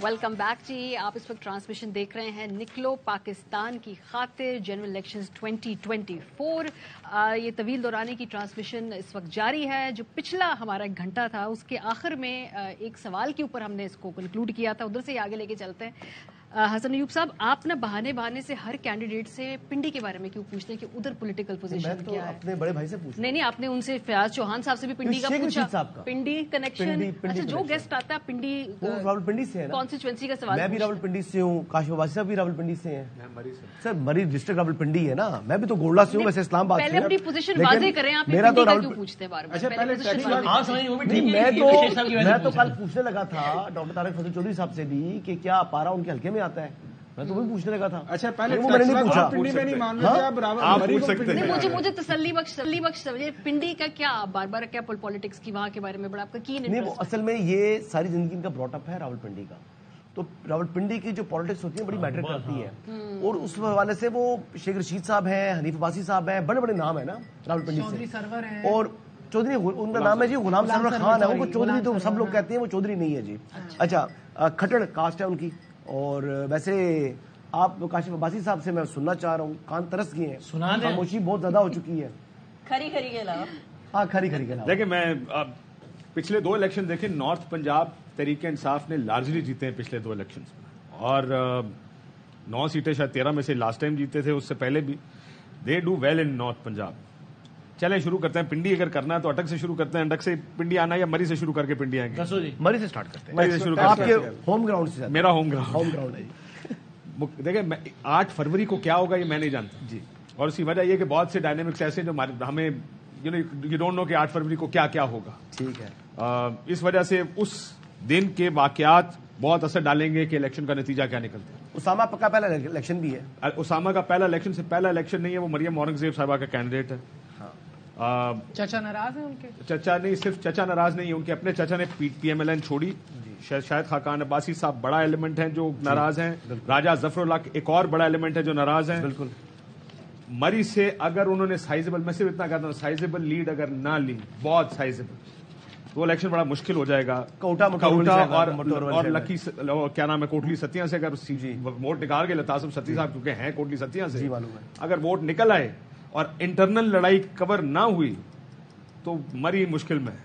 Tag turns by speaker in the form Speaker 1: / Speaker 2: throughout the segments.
Speaker 1: Welcome back جی. آپ اس وقت transmission دیکھ رہے ہیں نکلو پاکستان کی خاطر جنرل الیکشنز 2024. یہ طویل دورانی کی ٹرانسمیشن اس وقت جاری ہے. جو پچھلا ہمارا ایک گھنٹہ تھا اس کے آخر میں ایک سوال کے اوپر ہم نے اس کو کنکلوڈ کیا تھا, ادھر سے ہی آگے لے کے چلتے ہیں. حسن ایوب صاحب, آپ نا بہانے سے ہر کینڈیڈیٹ سے پنڈی کے بارے میں کیوں پوچھتے ہیں کہ ادھر پولیٹیکل پوزیشن کیا ہے؟
Speaker 2: اپنے بڑے بھائی سے پوچھتے ہیں.
Speaker 1: نہیں, آپ نے ان سے فیاض چوہان صاحب سے بھی پنڈی کا پوچھا, پنڈی کنیکشن. اچھا, جو گیسٹ آتا ہے پنڈی
Speaker 2: راولپنڈی سے ہے نا,
Speaker 1: کانسٹیچوئنسی کا سوال.
Speaker 2: میں بھی راولپنڈی سے ہوں, کاشف عباسی صاحب بھی راولپنڈی سے ہیں. سر مری ڈسٹرکٹ راولپنڈی ہے نا, میں بھی تو گولڈا سے ہوں, ویسے اسلام آباد سے.
Speaker 1: پہلے اپنی پوزیشن واضح کریں, آپ
Speaker 2: میرا تو
Speaker 1: کیوں پوچھتے ہیں بار بار؟
Speaker 2: میں تو کل پوچھنے لگا تھا ڈاکٹر طارق فضل چودھری صاحب سے بھی کہ کیا پارا ان کے حلقے میں آتا ہے, میں تو وہی پوچھنے لگا تھا.
Speaker 3: اچھا, پہلے
Speaker 2: میں نے نہیں پوچھا.
Speaker 1: مجھے تسلی بخش پنڈی کا کیا بار بار کیا پالیٹکس کی وہاں کے بارے میں بڑا آپ کا کین
Speaker 2: نہیں, وہ اصل میں یہ ساری زندگی ان کا براٹ اپ ہے راولپنڈی کا, تو راولپنڈی کی جو پالیٹکس ہوتی ہے بڑی میٹر کرتی ہے. اور اس حوالے سے وہ شیخ رشید صاحب ہیں, حنیف عباسی صاحب ہیں, بڑے بڑے نام ہیں نا راولپنڈی سے. اور چودھری ان کا نام ہے جی غلام سرور خان ہے, وہ چودھری تو سب لوگ کہتے ہیں, وہ چودھری نہیں ہے جی. اچھا, کھٹڑ کاسٹ ہے ان کی. اور ویسے آپ کاشف عباسی صاحب سے میں سننا چاہ رہا ہوں, کان ترس گئے ہیں, خاموشی بہت زیادہ ہو چکی ہے.
Speaker 4: کھری کے علاوہ
Speaker 2: ہاں, کھری کے علاوہ
Speaker 3: دیکھیں, میں پچھلے 2 الیکشن دیکھیں, نارتھ پنجاب تحریک انصاف نے لارجلی جیتے ہیں پچھلے 2 الیکشن, اور 9 سیٹیں شاید 13 میں سے لاسٹ ٹائم جیتے تھے, اس سے پہلے بھی. They do well in north Punjab. چلیں شروع کرتے ہیں. پنڈی اگر کرنا ہے تو اٹک سے شروع کرتے ہیں, اٹک سے پنڈی آنا ہے یا مری سے شروع کر کے پنڈی آئیں گے؟
Speaker 2: مری سے سٹارٹ کرتے ہیں.
Speaker 3: مری سے شروع
Speaker 2: آپ
Speaker 3: کرتے
Speaker 2: کے
Speaker 3: ہیں.
Speaker 2: ہوم گراؤنڈ سے.
Speaker 3: میرا ہوم گراؤنڈ
Speaker 2: ہے جی.
Speaker 3: دیکھیں, 8 فروری کو کیا ہوگا یہ میں نہیں جانتا جی, اور اسی وجہ یہ کہ بہت سے ڈائنامکس ایسے ہیں جو ہمیں یو ڈونٹ نو کہ 8 فروری کو کیا کیا ہوگا.
Speaker 2: ٹھیک ہے.
Speaker 3: اس وجہ سے اس دن کے واقعات بہت اثر ڈالیں گے کہ الیکشن کا نتیجہ کیا نکلتا ہے.
Speaker 2: اسامہ کا پہلا الیکشن بھی ہے.
Speaker 3: اسامہ کا پہلا الیکشن سے پہلا الیکشن نہیں ہے, وہ مریم اورنگزیب صاحبہ کا کینڈیڈیٹ ہے.
Speaker 1: چچا ناراض ہیں ان کے؟
Speaker 3: چچا نہیں, صرف چچا ناراض نہیں ہے, ان کے اپنے چچا نے پی ایم ایل این چھوڑی. شاید خاقان عباسی صاحب بڑا ایلیمنٹ ہیں جو ناراض ہیں. راجہ ظفر اللہ ایک اور بڑا ایلیمنٹ ہے جو ناراض ہیں.
Speaker 2: بالکل.
Speaker 3: مری سے اگر انہوں نے سائزیبل, میں صرف اتنا کہتا ہوں, سائزیبل لیڈ اگر نہ لی, بہت سائزیبل, تو الیکشن بڑا مشکل ہو جائے گا.
Speaker 2: کوٹا
Speaker 3: اور لکی کیا نام ہے, کوٹلی ستیاں سے اگر ووٹ نکال کے لتاسم ستی صاحب کیونکہ ہیں کوٹلی ستیاں سے, اگر ووٹ نکل آئے اور انٹرنل لڑائی کور نہ ہوئی تو مری مشکل میں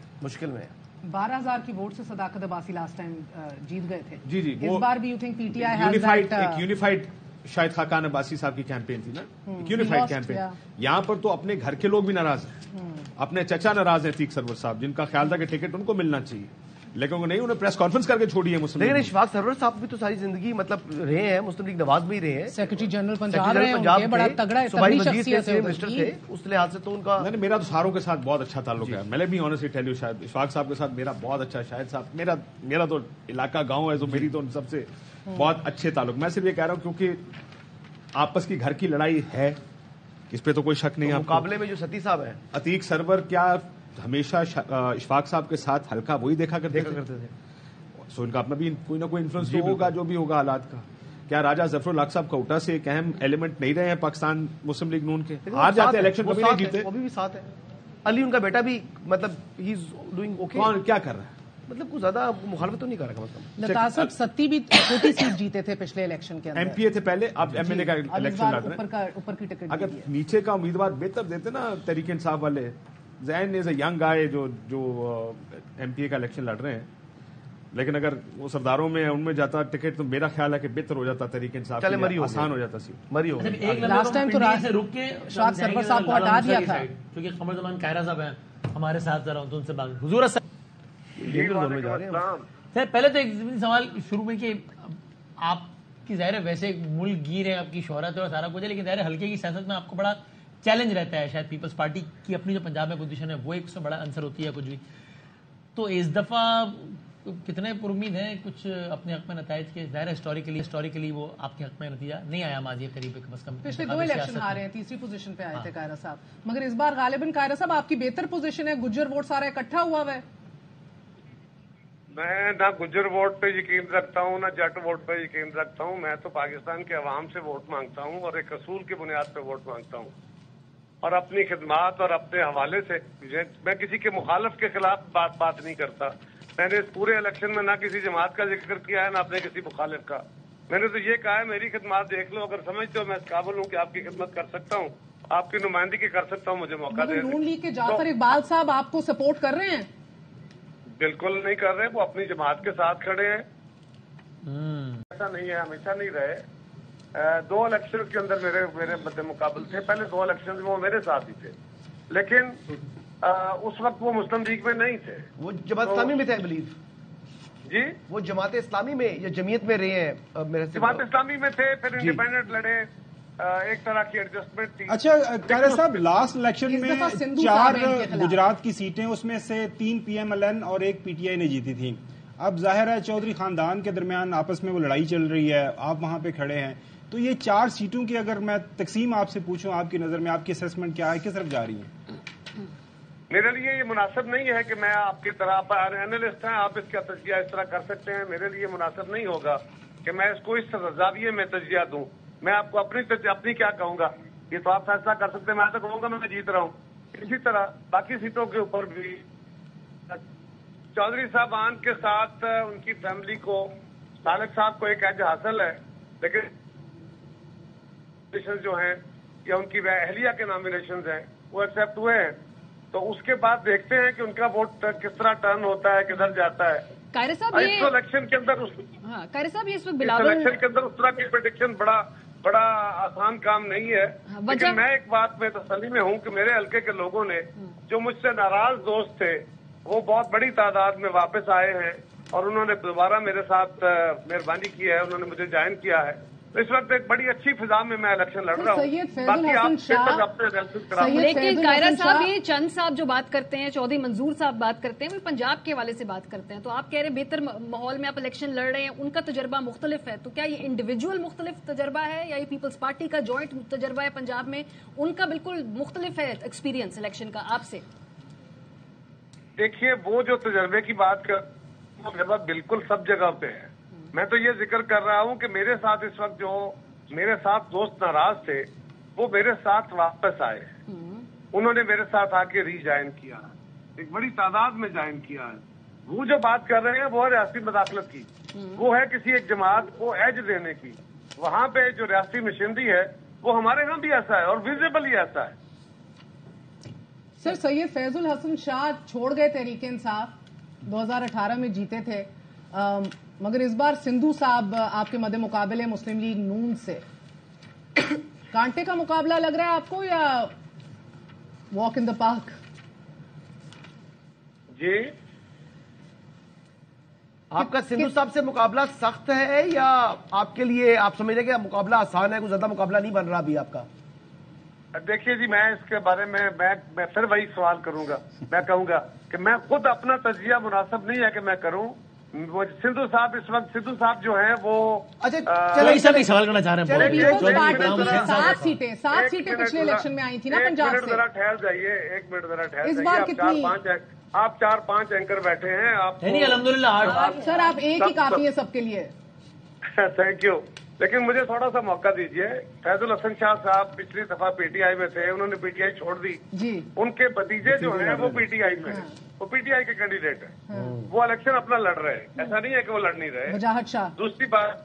Speaker 5: 12,000 کی ووٹ سے صداقت عباسی لاسٹ ٹائم جیت گئے تھے.
Speaker 3: جی جی,
Speaker 5: اس بار بھی you think P T I
Speaker 3: unified شاید خاقان عباسی صاحب کی کیمپین تھی نا, یونیفائڈ کیمپین. یہاں پر تو اپنے گھر کے لوگ بھی ناراض ہیں, اپنے چچا ناراض ہیں عتیق سرور صاحب, جن کا خیال تھا کہ ٹکٹ ان کو ملنا چاہیے, لیکن نہیں, انہیں پریس کانفرنس کر کے چھوڑی ہے مسلم.
Speaker 2: لیکن اشفاق سرور صاحب بھی تو ساری زندگی مطلب رہے ہیں, مسلم لیگ نواز بھی رہے ہیں,
Speaker 5: سیکرٹری جنرل پنجاب بڑا تگڑا
Speaker 2: تھے, اس لحاظ سے تو ان کا.
Speaker 3: میرا تو ساروں کے ساتھ بہت اچھا تعلق ہے. میں نے بھی آنیسٹلی ٹیل یو, شاید اشفاق صاحب کے ساتھ میرا بہت اچھا, شاہد صاحب میرا تو علاقہ گاؤں ہے, تو میری تو ان سب سے بہت اچھے تعلق. میں صرف یہ کہہ رہا ہوں کیونکہ آپس کی گھر کی لڑائی ہے, اس پہ تو کوئی شک نہیں ہے.
Speaker 2: مقابلے میں جو ستی صاحب ہیں,
Speaker 3: عتیق سرور کیا ہمیشہ اشفاق صاحب کے ساتھ ہلکا وہی دیکھا کرتے تھے, سو ان کا اپنا بھی کوئی نہ کوئی انفلوئنس ہوگا جو بھی ہوگا حالات کا. کیا راجہ ظفر الحق صاحب کوٹا سے ایک اہم ایلیمنٹ نہیں رہے ہیں پاکستان مسلم لیگ نون کے, ہار جاتے ہیں الیکشن کبھی نہیں جیتے,
Speaker 2: وہ بھی ساتھ ہے. علی ان کا بیٹا بھی مطلب ہی از ڈوئنگ اوکے.
Speaker 3: کون کیا کر رہا ہے,
Speaker 2: مطلب کوئی زیادہ مخالفت تو نہیں کر رہا. مطلب
Speaker 5: لتاسب ستی بھی چھوٹی سیٹ جیتے تھے پچھلے الیکشن کے اندر,
Speaker 3: ایم پی اے تھے پہلے, اب ایم ایل اے کا الیکشن لڑ رہے ہیں.
Speaker 5: اوپر کی ٹکٹ
Speaker 3: اگر نیچے کا امیدوار بہتر دیتے نا تحریک انصاف والے, زین از اے ینگ آئے جو ایم پی اے کا الیکشن لڑ رہے ہیں, لیکن اگر وہ سرداروں میں ان میں جاتا ٹکٹ تو میرا خیال ہے کہ بہتر ہو جاتا تحریک انصاف, آسان ہو جاتا.
Speaker 2: مری ہو
Speaker 5: لاسٹ ٹائم تو سے رک کے اشفاق سرور صاحب کو ہٹا دیا تھا,
Speaker 6: کیونکہ قمر زمان کائرہ صاحب ہیں ہمارے ساتھ, ذرا ان سے بات. حضور سر, پہلے تو ایک سوال شروع میں کہ آپ کی ظاہر ہے ویسے ملک گیر ہے, آپ کی شہرت ہے اور سارا کچھ ہے, لیکن ظاہر ہلکے کی سیاست میں آپ کو بڑا چیلنج رہتا ہے. شاید پیپلز پارٹی کی اپنی جو پنجاب میں پوزیشن ہے وہ ایک سے بڑا عنصر ہوتی ہے کچھ بھی. تو اس دفعہ کتنے پر امید ہیں کچھ اپنے حق میں نتائج کے؟ ظاہر ہسٹوریکلی وہ آپ کے حق میں نتیجہ نہیں آیا ماضی قریب کم از کم.
Speaker 5: پچھلے 2 الیکشن ہارے ہیں, تیسری پوزیشن پہ آئے تھے قائرہ صاحب, مگر اس بار غالباً قائرہ صاحب آپ کی بہتر پوزیشن ہے, گجر ووٹ سارا اکٹھا ہوا ہے.
Speaker 7: میں نہ گجر ووٹ پہ یقین رکھتا ہوں نہ جٹ ووٹ پہ یقین رکھتا ہوں. میں تو پاکستان کے عوام سے ووٹ مانگتا ہوں اور ایک اصول کی بنیاد پہ ووٹ مانگتا ہوں, اور اپنی خدمات اور اپنے حوالے سے. میں کسی کے مخالف کے خلاف بات نہیں کرتا, मैंने इस पूरे इलेक्शन में ना किसी जमात का जिक्र किया है, ना अपने किसी मुखालिफ का। मैंने तो ये कहा है मेरी खिदमत देख लो, अगर समझते हो मैं इस काबिल हूँ कि आपकी खिदमत कर सकता हूँ, आपकी नुमाइंदगी कर सकता हूँ, मुझे मौका दे।
Speaker 5: नून लीग के जाफर इकबाल साहब आपको सपोर्ट कर रहे हैं?
Speaker 7: बिल्कुल नहीं कर रहे, वो अपनी जमात के साथ खड़े हैं। ऐसा नहीं है, हमेशा नहीं रहे। 2 इलेक्शन के अंदर मेरे मद्दे मुकाबल थे, पहले 2 इलेक्शन में वो मेरे साथ ही थे, लेकिन उस वक्त वो मुस्लिम लीग में नहीं थे,
Speaker 2: वो जमात इस्लामी में थे आई बिलीव।
Speaker 7: जी
Speaker 2: वो जमात इस्लामी में या जमीयत में रहे हैं मेरे से।
Speaker 7: जमात इस्लामी में थे, फिर इंडिपेंडेंट लड़े, एक तरह की एडजस्टमेंट थी।
Speaker 4: अच्छा कायरा साहब, लास्ट इलेक्शन
Speaker 5: इस दफा
Speaker 4: में
Speaker 5: सिंधु
Speaker 4: 4
Speaker 5: साहब हैं इनके खिलाफ।
Speaker 4: गुजरात की सीटें, उसमें से 3 PMLN और 1 PTI ने जीती थी। अब जाहिर है चौधरी खानदान के दरमियान आपस में वो लड़ाई चल रही है, आप वहां पे खड़े हैं, तो ये 4 सीटों की अगर मैं तकसीम आपसे पूछूं, आपकी नजर में आपकी असेसमेंट क्या है, किस तरफ जा रही है?
Speaker 7: मेरे लिए ये मुनासिब नहीं है कि मैं आपकी तरह एनालिस्ट हैं, आप इसका तजिया इस तरह कर सकते हैं, मेरे लिए मुनासिब नहीं होगा कि मैं इसको इस जाविये में तजिया दूं। मैं आपको अपनी क्या कहूंगा, ये तो आप फैसला कर सकते हैं। मैं तो कहूंगा मैं जीत रहा हूँ। इसी तरह बाकी सीटों के ऊपर भी चौधरी साहबान के साथ उनकी फैमिली को, सालिक साहब को एक एज हासिल है, लेकिन जो हैं या उनकी अहलिया के नॉमिनेशन हैं वो एक्सेप्ट हुए हैं, तो उसके बाद देखते हैं कि उनका वोट किस तरह टर्न होता है, किधर जाता है।
Speaker 1: कायरा साहब
Speaker 7: इस इलेक्शन के अंदर
Speaker 1: कायरा साहब ये इस वक्त
Speaker 7: इस
Speaker 1: बिलावल
Speaker 7: इलेक्शन के अंदर उस तरह की प्रेडिक्शन बड़ा आसान काम नहीं है। लेकिन मैं एक बात में तसल्ली में हूँ कि मेरे हल्के के लोगों ने जो मुझसे नाराज दोस्त थे वो बहुत बड़ी तादाद में वापस आए हैं और उन्होंने दोबारा मेरे साथ मेहरबानी की है, उन्होंने मुझे ज्वाइन किया है। तो इस वक्त एक बड़ी अच्छी फिजा में मैं इलेक्शन लड़ रहा हूँ। बाकी आप
Speaker 1: लेकिन कायरा साहब ये चंद साहब जो बात करते हैं, चौधरी मंजूर साहब बात करते हैं, वो पंजाब के हवाले से बात करते हैं, तो आप कह रहे हैं बेहतर माहौल में आप इलेक्शन लड़ रहे हैं, उनका तजर्बा मुख्तलिफ है, तो क्या ये इंडिविजुअल मुख्तलिफ तजर्बा है या ये पीपल्स पार्टी का जॉइंट तजर्बा है पंजाब में, उनका बिल्कुल मुख्तलिफ है एक्सपीरियंस इलेक्शन का आपसे?
Speaker 7: देखिए वो जो तजर्बे की बात कर, वो तजर्बा बिल्कुल सब जगह पे है। मैं तो ये जिक्र कर रहा हूँ कि मेरे साथ इस वक्त जो मेरे साथ दोस्त नाराज थे वो मेरे साथ वापस आए, उन्होंने मेरे साथ आके रीज्वाइन किया, एक बड़ी तादाद में ज्वाइन किया है। वो जो बात कर रहे हैं वो है रियासती मदाखलत की, वो है किसी एक जमात को एज देने की। वहाँ पे जो रियासती मशीनरी है वो हमारे यहाँ भी ऐसा है और विजिबली ऐसा है।
Speaker 5: सर सैयद फैजुल हसन शाह छोड़ गए तहरीक इंसाफ, 2018 में जीते थे, मगर इस बार सिंधु साहब आपके मद्दे मुकाबले मुस्लिम लीग नून से। कांटे का मुकाबला लग रहा है आपको या वॉक इन द पार्क?
Speaker 7: जी
Speaker 2: आपका सिंधु साहब से मुकाबला सख्त है या आपके लिए आप समझ रहे कि मुकाबला आसान है, कोई ज्यादा मुकाबला नहीं बन रहा अभी आपका?
Speaker 7: देखिए जी, मैं इसके बारे में मैं फिर वही सवाल करूंगा। मैं कहूंगा कि मैं खुद अपना तजिया मुनासिब नहीं है कि मैं करूं। वो सिंधु साहब इस वक्त सिंधु साहब जो हैं वो
Speaker 2: अच्छा
Speaker 6: चलो सवाल करना चाह रहे हैं।
Speaker 5: पीपल्स पार्टी की 7 सीटें पिछले इलेक्शन में आई थी ना पंजाब से।
Speaker 7: जरा ठहर जाइए, 1 मिनट जरा ठहर
Speaker 5: इस बार कितनी?
Speaker 7: आप 4-5 एंकर बैठे हैं। आप
Speaker 6: नहीं अल्हम्दुलिल्लाह
Speaker 5: सर आप एक ही काफी है सबके लिए।
Speaker 7: थैंक यू, लेकिन मुझे थोड़ा सा मौका दीजिए। फैजुल हसन शाह साहब पिछली दफा पीटीआई में थे, उन्होंने पीटीआई छोड़ दी
Speaker 5: जी।
Speaker 7: उनके भतीजे जो हैं वो पीटीआई में हैं, वो पीटीआई के कैंडिडेट हैं, वो इलेक्शन अपना लड़ रहे हैं। ऐसा नहीं है कि वो लड़ नहीं रहे।
Speaker 5: वजाहत शाह।
Speaker 7: दूसरी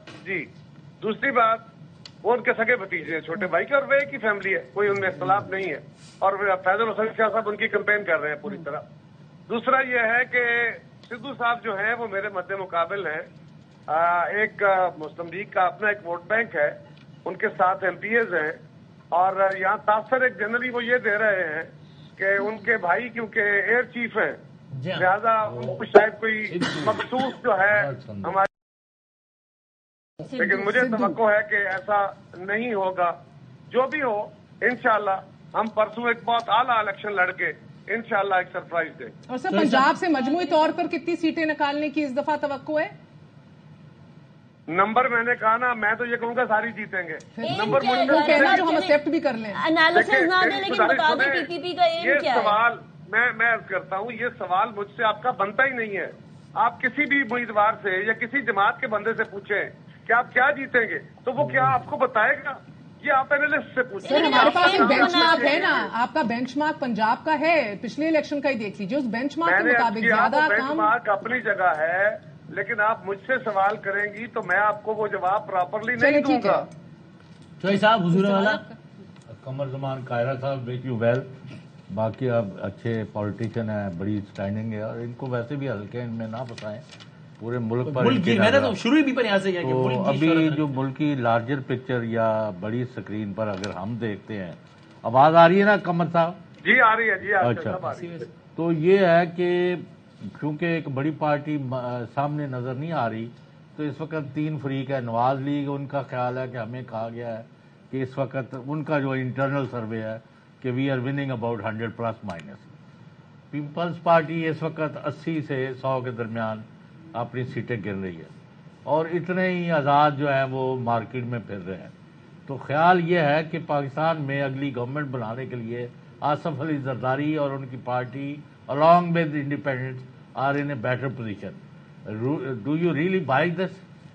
Speaker 7: बात वो उनके सगे भतीजे हैं, छोटे भाई के, और वे एक ही फैमिली है, कोई उनमें इख्तलाफ नहीं है। और फैजुल हसन शाह साहब उनकी कैंपेन कर रहे हैं पूरी तरह। दूसरा ये है कि सिद्धू साहब जो है वो मेरे मद्दे मुकाबिल हैं। एक मुस्लिम लीग का अपना एक वोट बैंक है, उनके 7 MPs हैं, और यहाँ तासर एक जनरली वो ये दे रहे हैं कि उनके भाई क्योंकि एयर चीफ हैं, लिहाजा उनको शायद कोई मखसूस जो है हमारे, लेकिन मुझे तवक्को है कि ऐसा नहीं होगा। जो भी हो इंशाल्लाह हम परसों एक बहुत आला इलेक्शन लड़के इंशाल्लाह एक सरप्राइज दें।
Speaker 5: और सर पंजाब से मजमूई तौर पर कितनी सीटें निकालने की इस दफा तवक्को है?
Speaker 7: नंबर मैंने कहा ना, मैं तो ये कहूंगा सारी जीतेंगे। नंबर
Speaker 5: कहना जो हम एक्सेप्ट भी कर लें।
Speaker 8: एनालिसिस ना दे, लेकिन बता दें पीपीपी का एम क्या है?
Speaker 7: सवाल मैं अर्ज करता हूँ, ये सवाल मुझसे आपका बनता ही नहीं है। आप किसी भी उम्मीदवार से या किसी जमात के बंदे से पूछें कि आप क्या जीतेंगे, तो वो क्या आपको बताएगा? ये आप एनालिस्ट से पूछिए।
Speaker 5: सर हमारे पास एक बेंचमार्क है ना, आपका बेंचमार्क पंजाब का है, पिछले इलेक्शन का ही देख लीजिए, उस बेंचमार्क के मुताबिक ज्यादा काम।
Speaker 7: बेंचमार्क अपनी जगह है, लेकिन आप मुझसे सवाल करेंगी तो मैं आपको वो जवाब प्रॉपरली नहीं दूंगा।
Speaker 6: चौधरी साहब हुजूर वाला।
Speaker 9: कमर जमान कायरा साहब विश यू वेल। बाकी अब अच्छे पॉलिटिशियन है, बड़ी स्टैंडिंग है, और इनको वैसे भी हल्के इनमें ना फंसाएं, पूरे मुल्क पर।
Speaker 6: मैंने तो शुरू ही पर यहाँ से किया कि
Speaker 9: तो अभी जो मुल्क की लार्जर पिक्चर या बड़ी स्क्रीन पर अगर हम देखते हैं, आवाज आ रही है ना कमर साहब?
Speaker 7: जी आ रही है जी।
Speaker 9: अच्छा, तो ये है कि क्योंकि एक बड़ी पार्टी सामने नजर नहीं आ रही, तो इस वक्त 3 फरीक है। नवाज लीग, उनका ख्याल है कि हमें कहा गया है कि इस वक्त उनका जो इंटरनल सर्वे है कि we are winning about 100 plus minus. Peoples party इस वक्त 80 से 100 के दरमियान अपनी सीटें गिन रही है, और इतने ही आज़ाद जो है वो मार्केट में फिर रहे हैं। तो ख्याल ये है कि पाकिस्तान में अगली गवर्नमेंट बनाने के लिए आसफ अली जरदारी और उनकी party along with independents are in a better position. Do you really buy this?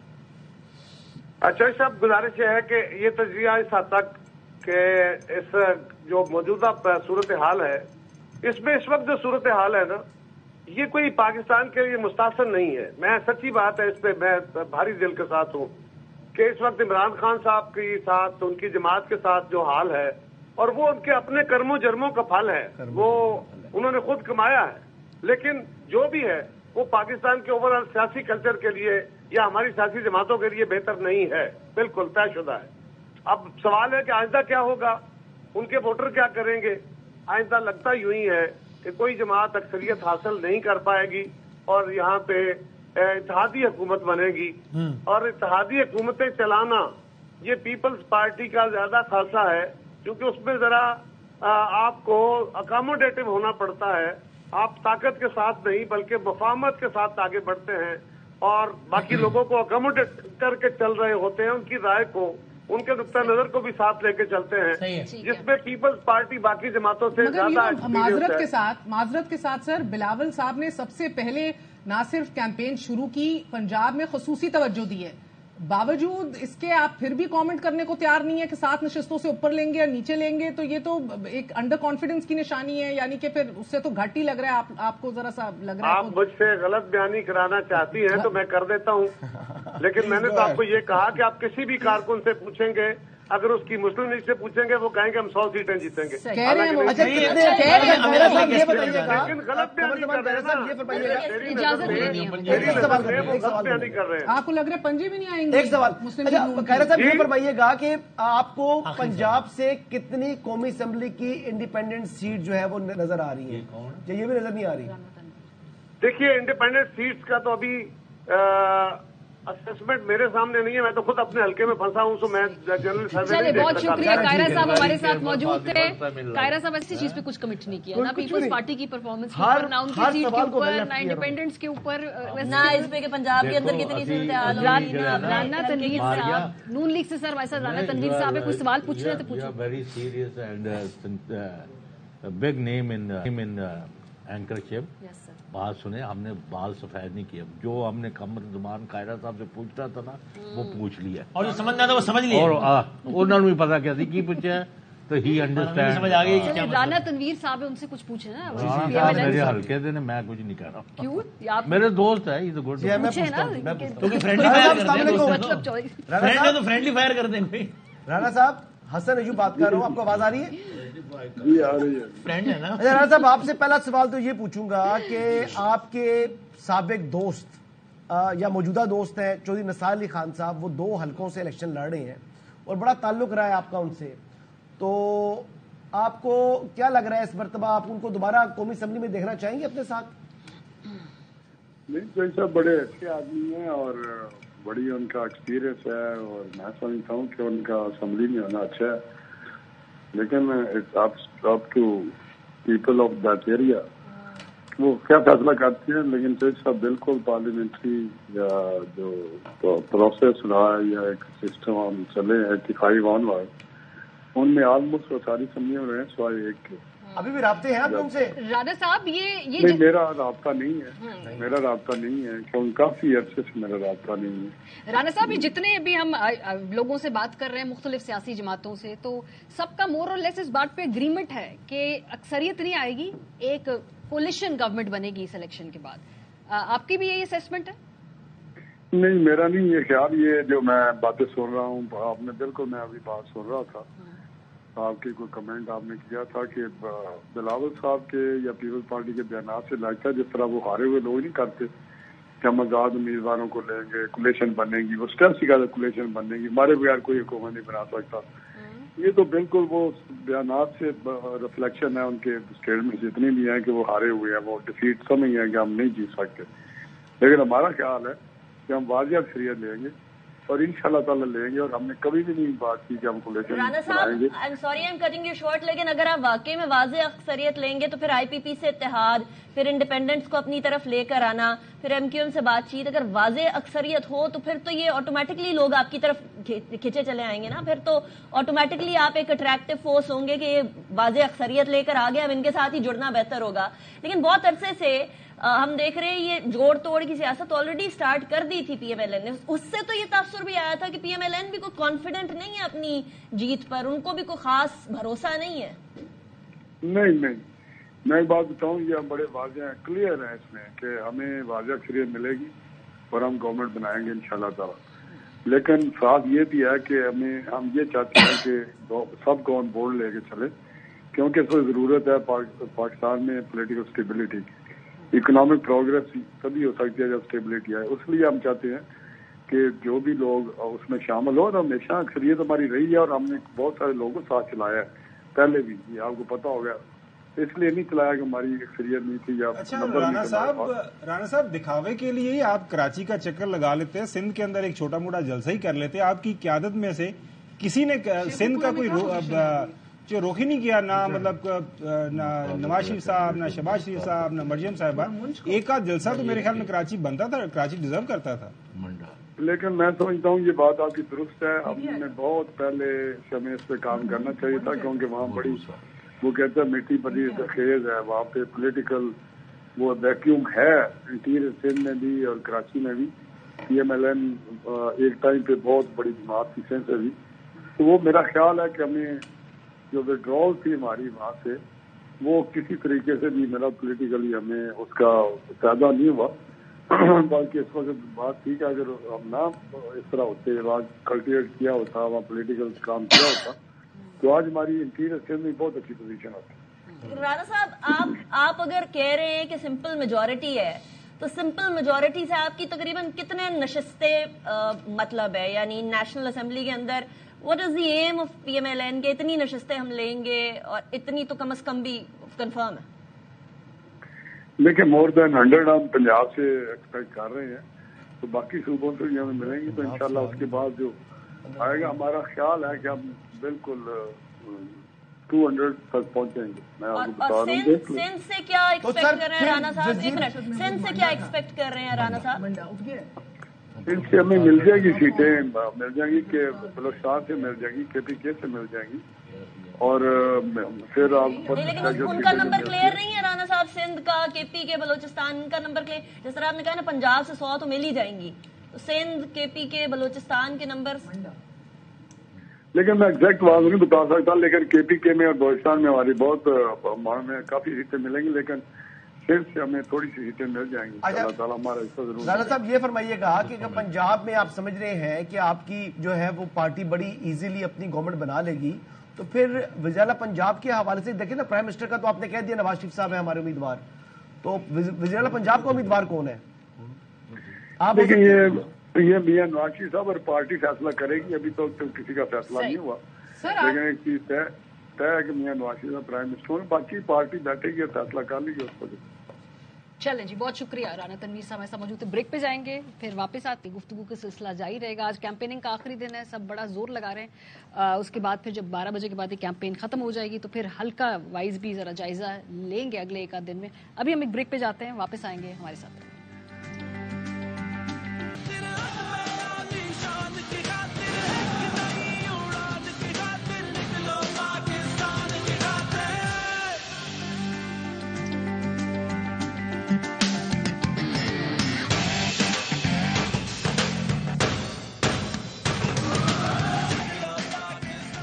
Speaker 7: अच्छा साहब, गुजारिश है कि ये तजरिया इस हद तक कि इस जो मौजूदा सूरत हाल है, इसमें इस वक्त जो सूरत हाल है ना, ये कोई पाकिस्तान के लिए मुस्तासन नहीं है। मैं सच्ची बात है, इस पे मैं भारी दिल के साथ हूँ कि इस वक्त इमरान खान साहब के साथ, उनकी जमात के साथ जो हाल है, और वो उनके अपने कर्मों जर्मों का फल है, वो उन्होंने खुद कमाया है। लेकिन जो भी है वो पाकिस्तान के ओवरऑल सियासी कल्चर के लिए या हमारी सियासी जमातों के लिए बेहतर नहीं है, बिल्कुल तयशुदा है। अब सवाल है कि आइंदा क्या होगा, उनके वोटर क्या करेंगे। आइंदा लगता यूं ही है कि कोई जमात अक्सरियत हासिल नहीं कर पाएगी और यहाँ पे इत्तेहादी हुकूमत बनेगी, और इत्तेहादी हुकूमतें चलाना ये पीपल्स पार्टी का ज्यादा खासा है, क्योंकि उसमें जरा आपको अकोमोडेटिव होना पड़ता है। आप ताकत के साथ नहीं बल्कि मफाहमत के साथ आगे बढ़ते हैं और बाकी लोगों को अकोमोडेट करके चल रहे होते हैं, उनकी राय को, उनके नुक्ता नजर को भी साथ लेके चलते हैं, जिसमें पीपल्स पार्टी बाकी जमातों से ज्यादा।
Speaker 5: माजरत के साथ सर, बिलावल साहब ने सबसे पहले ना सिर्फ कैंपेन शुरू की, पंजाब में खसूसी तवज्जो दी है, बावजूद इसके आप फिर भी कमेंट करने को तैयार नहीं है कि 7 नशिस्तों से ऊपर लेंगे या नीचे लेंगे। तो ये तो एक अंडर कॉन्फिडेंस की निशानी है, यानी कि फिर उससे तो घाटी लग रहा है। आपको जरा सा लग रहा है
Speaker 7: आप मुझसे गलत बयानी कराना चाहती हैं तो मैं कर देता हूं, लेकिन मैंने तो आपको ये कहा कि आप किसी भी कारकुन से पूछेंगे, अगर उसकी मुस्लिम लीग से पूछेंगे वो कहेंगे हम 100 सीटें जीतेंगे।
Speaker 5: कह रहे हैं वो।
Speaker 7: लेकिन गलत बयानी कर रहे हैं।
Speaker 5: आपको लग रहा है पंजे भी नहीं आएंगे?
Speaker 2: एक सवाल खैरा साहब ये फरमाइएगा कि आपको पंजाब से कितनी कौमी असेंबली की इंडिपेंडेंट सीट जो है वो नजर आ रही है? ये भी नजर नहीं आ रही।
Speaker 7: देखिए, इंडिपेंडेंट सीट्स का तो अभी असेसमेंट मेरे सामने नहीं है, मैं तो खुद अपने हल्के में फंसा हूं, तो मैं जनरल सर्वे।
Speaker 1: चलिए, बहुत शुक्रिया। कायरा साहब हमारे साथ मौजूद थे। कायरा साहब ऐसी चीज पे कुछ कमिट नहीं किया, ना पीपल्स पार्टी की परफॉर्मेंस के ऊपर, ना उनकी सीट के ऊपर, ना इंडिपेंडेंट्स के ऊपर,
Speaker 8: ना इस पे कि पंजाब के अंदर कितनी सूरत हाल है।
Speaker 1: राना तनवीर साहब, नून लीग से सर वैसा राना तनवीर साहब है, कोई सवाल पूछ रहे थे, पूछो।
Speaker 9: Very serious and big name in anchorship. बात सुने, हमने बाल सफेद नहीं किया, जो हमने कमर ज़बान कायरा साहब से पूछना था ना वो पूछ लिया,
Speaker 6: और जो समझना था वो समझ लिया,
Speaker 9: और उन्होंने भी पता क्या की पूछा है, तो ही अंडरस्टैंड
Speaker 6: समझ आ गई कि क्या
Speaker 1: राना तनवीर साहब है, उनसे कुछ पूछे ना।
Speaker 9: मेरे हल्के थे, मैं कुछ नहीं कह रहा।
Speaker 1: क्यों?
Speaker 9: मेरे दोस्त है, इज गुड।
Speaker 6: फ्रेंडली फायर कर देंगे।
Speaker 2: राना साहब, हसन अयूब बात कर रहा हूँ, आपको आवाज आ रही है?
Speaker 7: जी आ रही है।
Speaker 6: फ्रेंड है ना।
Speaker 2: अच्छा राना साहब, आपसे पहला सवाल तो ये पूछूंगा कि आपके साबिक दोस्त या मौजूदा दोस्त हैं चौधरी नसार अली खान साहब, वो 2 हलकों से इलेक्शन लड़ रहे हैं और बड़ा ताल्लुक रहा है आपका उनसे, तो आपको क्या लग रहा है इस मरतबा आप उनको दोबारा कौमी असेंबली में देखना चाहेंगे अपने साथ?
Speaker 10: नहीं, चौधरी साहब बड़े अच्छे आदमी हैं और बड़ी उनका एक्सपीरियंस है, और मैं समझता हूँ कि उनका असेंबली में होना अच्छा है, लेकिन it's up to people of that area वो क्या फैसला करते हैं। लेकिन चौधरी साहब बिल्कुल पार्लियामेंट्री या जो प्रोसेस रहा है या एक सिस्टम हम चले 85 ऑनवर्ड, उनमें ऑलमोस्ट वो सारी असेंबलियों में रहे सिवाय एक के।
Speaker 2: अभी भी राब्ते हैं आप उनसे?
Speaker 1: राणा साहब ये
Speaker 10: नहीं, मेरा राब्ता नहीं है, मेरा राब्ता नहीं है, क्योंकि काफी अरसे से मेरा राब्ता नहीं है।
Speaker 1: राणा साहब, ये जितने भी हम लोगों से बात कर रहे हैं मुख्तलिफ सियासी जमातों से, तो सबका मोर और लेस इस बात पे एग्रीमेंट है कि अक्सरियत नहीं आएगी, एक कोलिशन गवर्नमेंट बनेगी इस इलेक्शन के बाद। आपकी भी यही असेसमेंट है?
Speaker 10: नहीं, मेरा नहीं ये ख्याल। ये जो मैं बातें सुन रहा हूँ, आपने बिल्कुल, मैं अभी बात सुन रहा था, आपके कोई कमेंट आपने किया था कि बिलावल साहब के या पीपल्स पार्टी के बयान से लगता है जिस तरह वो हारे हुए लोग नहीं करते कि हम आजाद उम्मीदवारों को लेंगे, कुलेशन बनेगी, वो स्टेप सिखा कुलेशन बनेगी, हमारे बगैर कोई हुकूमत नहीं बना सकता। ये तो बिल्कुल वो बयान से रिफ्लेक्शन है उनके स्टेटमेंट जितने भी हैं कि वो हारे हुए हैं, वो डिफीट समझ है कि हम नहीं जीत सकते। लेकिन हमारा ख्याल है कि हम वाजिब अक्सरियत लेंगे और इंशाल्लाह ताला लेंगे, और हमने कभी भी नहीं बात की कि हम कोलिशन
Speaker 8: राणा साहब, I am sorry I am cutting you short, लेकिन अगर आप वाकई में वाज़ेह अक्सरियत लेंगे तो फिर आईपीपी से इत्तेहाद, फिर इंडिपेंडेंट्स को अपनी तरफ लेकर आना, फिर एमक्यूएम से बातचीत, अगर वाज़ेह अक्सरियत हो तो फिर तो ये ऑटोमेटिकली लोग आपकी तरफ खिंचे चले आएंगे ना। फिर तो ऑटोमेटिकली आप एक अट्रैक्टिव फोर्स होंगे कि ये वाज़ेह अक्सरियत लेकर आ गए, अब इनके साथ ही जुड़ना बेहतर होगा। लेकिन बहुत अरसे से हम देख रहे हैं ये जोड़ तोड़ की सियासत ऑलरेडी स्टार्ट कर दी थी पीएमएलएन ने। उससे तो ये तासुर भी आया था कि पीएमएलएन भी कोई कॉन्फिडेंट नहीं है अपनी जीत पर, उनको भी कोई खास भरोसा नहीं है।
Speaker 10: नहीं, मैं एक बात बताऊं, ये बड़े वाज़ेह क्लियर है इसमें कि हमें वाज़ेह अक्सरियत मिलेगी और हम गवर्नमेंट बनाएंगे इंशाल्लाह ताला। लेकिन साथ ये भी है कि हम ये चाहते हैं कि सबको ऑन बोर्ड लेके चले, क्योंकि इसको जरूरत है पाकिस्तान में पॉलिटिकल स्टेबिलिटी की। इकोनॉमिक प्रोग्रेस तभी हो सकती है जब स्टेबिलिटी आए। उसलिए हम चाहते हैं कि जो भी लोग उसमें शामिल हो, और हमेशा अक्सरियत हमारी रही है और हमने बहुत सारे लोगों को साथ चलाया है पहले भी, ये आपको पता होगा, इसलिए नहीं चलाया कि हमारी अक्सरियत नहीं थी या
Speaker 4: अच्छा राणा साहब, दिखावे के लिए ही आप कराची का चक्कर लगा लेते हैं, सिंध के अंदर एक छोटा मोटा जलसा ही कर लेते हैं। आपकी क्यादत में से किसी ने सिंध का कोई जो रोक ही नहीं किया, ना मतलब ना नवाज शरीफ साहब, ना शहबाज शरीफ साहब, ना मरियम साहिबा। एक आध जलसा तो मेरे ख्याल में कराची बनता था, कराची डिजर्व करता था।
Speaker 10: लेकिन मैं समझता हूँ ये बात आपकी दुरुस्त है। हमने बहुत पहले हमें इस पे काम करना चाहिए था, क्योंकि वहाँ बड़ी वो कहते हैं मिट्टी बड़ी खेज है, वहाँ पे पॉलिटिकल वो वैक्यूम है, इंटीरियर सिंध में भी और कराची में भी। पीएमएलएन एक टाइम पे बहुत बड़ी जमात थी सिंध से भी, तो वो मेरा ख्याल है कि हमें जो विड्रॉल थी हमारी वहाँ से, वो किसी तरीके से भी मेरा पॉलिटिकली हमें उसका फायदा नहीं हुआ। बाकी इस वक्त बात थी कि अगर हम ना इस तरह होते, आज कल्टिवेट किया होता, वहाँ पॉलिटिकल काम किया होता, तो आज हमारी इंटीरियर सिंध में बहुत अच्छी पोजीशन होती।
Speaker 8: राणा साहब, आप अगर कह रहे हैं कि सिंपल मेजॉरिटी है, तो सिंपल मेजॉरिटी से आपकी तकरीबन कितने नशिस्तें मतलब है, यानी नेशनल असेंबली के अंदर what is the aim of PMLN के इतनी नशिस्तें हम लेंगे, और इतनी तो कम से कम भी कंफर्म है?
Speaker 10: देखिए, मोर देन 100 हम पंजाब से एक्सपेक्ट कर रहे हैं, तो बाकी सूबों से हमें मिलेंगी, तो इंशाल्लाह उसके बाद जो आएगा, हमारा ख्याल है कि हम बिल्कुल 200 तक पहुंचेंगे। मैं आपको बता रहा हूँ।
Speaker 8: सिंध से क्या एक्सपेक्ट कर रहे हैं राणा साहब? एक मिनट, सिंध से क्या एक्सपेक्ट कर रहे हैं राणा साहब?
Speaker 10: इनसे हमें मिल जाएगी सीटें, मिल जाएंगी कि बलोचिस्तान से मिल जाएंगी, केपीके से मिल जाएंगी, और फिर आप
Speaker 8: लेकिन उनका नंबर क्लियर नहीं है राणा साहब, सिंध का, केपीके, बलोचिस्तान का नंबर क्लियर। जिस तरह आपने कहा ना, पंजाब से 100 तो मिल ही जाएंगी, तो सिंध, केपीके, बलोचिस्तान के नंबर।
Speaker 10: लेकिन मैं एग्जैक्ट बात नहीं बता सकता, लेकिन केपीके में और बलोचिस्तान में हमारी बहुत में काफी सीटें मिलेंगी, लेकिन फिर से हमें थोड़ी सी सीटें मिल जाएंगी। अल्लाह ताला हमारा हिस्सा जरूर।
Speaker 2: राणा साहब, ये फरमाइएगा कि अगर पंजाब में आप समझ रहे हैं कि आपकी जो है वो पार्टी बड़ी इजीली अपनी गवर्नमेंट बना लेगी, तो फिर वज़ीर पंजाब के हवाले से देखिए ना, प्राइम मिनिस्टर का तो आपने कह दिया नवाज शरीफ साहब है हमारे उम्मीदवार, तो वज़ीर पंजाब का उम्मीदवार कौन है? आप
Speaker 10: देखिए, ये मियां नवाज शरीफ साहब और पार्टी फैसला करेगी, अभी तो किसी का फैसला नहीं हुआ, लेकिन एक चीज तय है कि मियां नवाज शरीफ साहब प्राइम मिनिस्टर, बाकी पार्टी बैठेगी और फैसला कर लेगी उस पर।
Speaker 1: चलें जी, बहुत शुक्रिया राणा तनवीर साहब। ऐसा मौजूद है, ब्रेक पे जाएंगे, फिर वापस आते गुफ्तगू का सिलसिला जारी रहेगा। आज कैंपेनिंग का आखिरी दिन है, सब बड़ा जोर लगा रहे हैं। उसके बाद फिर जब 12 बजे के बाद ये कैंपेन खत्म हो जाएगी, तो फिर हल्का वाइज भी जरा जायजा लेंगे अगले एक आध दिन में। अभी हम एक ब्रेक पे जाते हैं, वापस आएंगे हमारे साथ।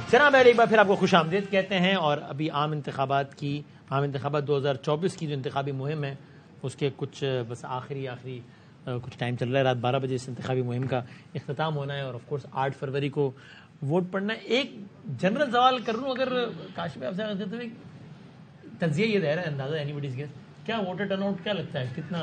Speaker 6: جناب ایک بار پھر آپ کو خوش آمدید کہتے ہیں، اور ابھی عام انتخابات 2024 کی جو انتخابی مہم ہے اس کے کچھ بس آخری کچھ ٹائم چل رہا ہے. رات 12 بجے اس انتخابی مہم کا اختتام ہونا ہے، اور آف کورس 8 فروری کو ووٹ پڑنا ہے. ایک جنرل سوال کر لوں اگر کاشف آپ سے تو تجزیہ یہ دے رہا ہے، اندازہ اینی باڈیز گیس، کیا ووٹر ٹرن آؤٹ کیا لگتا ہے، کتنا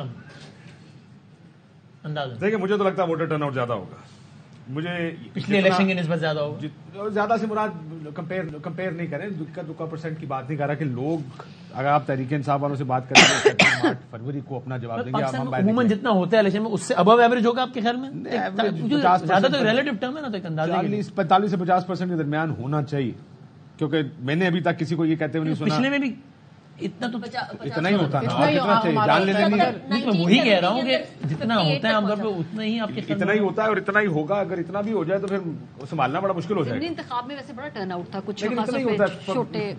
Speaker 6: اندازہ؟
Speaker 3: دیکھیں مجھے تو لگتا ہے ووٹر ٹرن آؤٹ زیادہ ہوگا. مجھے
Speaker 6: پچھلے الیکشن کی نسبت زیادہ ہوگا.
Speaker 3: زیادہ سے مراد کمپیئر نہیں کریں، دکا پرسنٹ کی بات نہیں کر رہا کہ لوگ اگر آپ تحریک انصاف والوں سے بات کریں تو 8 فروری کو اپنا جواب دیں گے.
Speaker 6: عموماً جتنا ہوتا ہے الیکشن میں اس سے ابو ایوریج ہوگا آپ کے خیال میں؟ زیادہ تو ریلیٹو ٹرم ہے نا، تو ایک اندازہ
Speaker 3: 45 سے 50% کے درمیان ہونا چاہیے، کیونکہ میں نے ابھی تک کسی کو یہ کہتے ہوئے نہیں سنا.
Speaker 6: پچھلے میں بھی اتنا تو
Speaker 3: اتنا ہی ہوتا نا، جان لینے
Speaker 6: میں وہی کہہ رہا ہوں کہ جتنا ہوتا ہے عام طور پہ اتنا ہی آپ کے
Speaker 3: اتنا ہی ہوتا ہے اور اتنا ہی ہوگا. اگر اتنا بھی ہو جائے تو پھر سنبھالنا بڑا مشکل ہو جائے گا.
Speaker 1: انتخاب میں ویسے بڑا ٹرن آؤٹ تھا، کچھ
Speaker 3: لیکن اتنا ہی ہوتا ہے.